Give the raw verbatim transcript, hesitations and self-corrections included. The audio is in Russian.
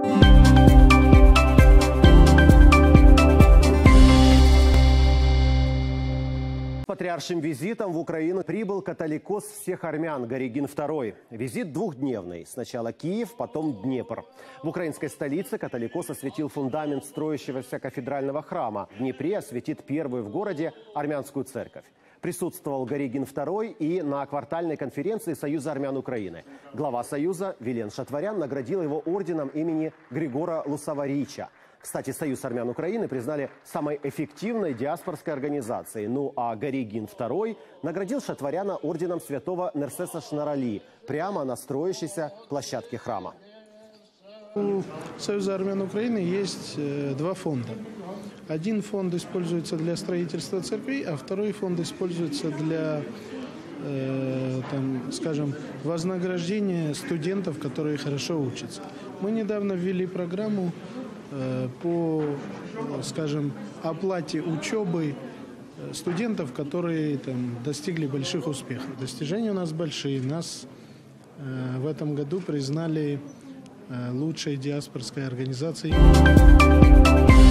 Патриаршим визитом в Украину прибыл католикос всех армян Горигин второй. Визит двухдневный. Сначала Киев, потом Днепр. В украинской столице католикос осветил фундамент строящегося кафедрального храма. В Днепре осветит первую в городе армянскую церковь. Присутствовал Горигин второй и на квартальной конференции Союза армян Украины. Глава Союза Вилен Шатварян наградил его орденом имени Григора Лусаварича. Кстати, Союз армян Украины признали самой эффективной диаспорской организацией. Ну а Горигин второй наградил Шатваряна орденом святого Нерсеса Шнарали прямо на строящейся площадке храма. У Союза армян Украины есть два фонда. Один фонд используется для строительства церквей, а второй фонд используется для, э, там, скажем, вознаграждения студентов, которые хорошо учатся. Мы недавно ввели программу по, скажем, оплате учебы студентов, которые там достигли больших успехов. Достижения у нас большие. Нас э, в этом году признали э, лучшей диаспорской организацией.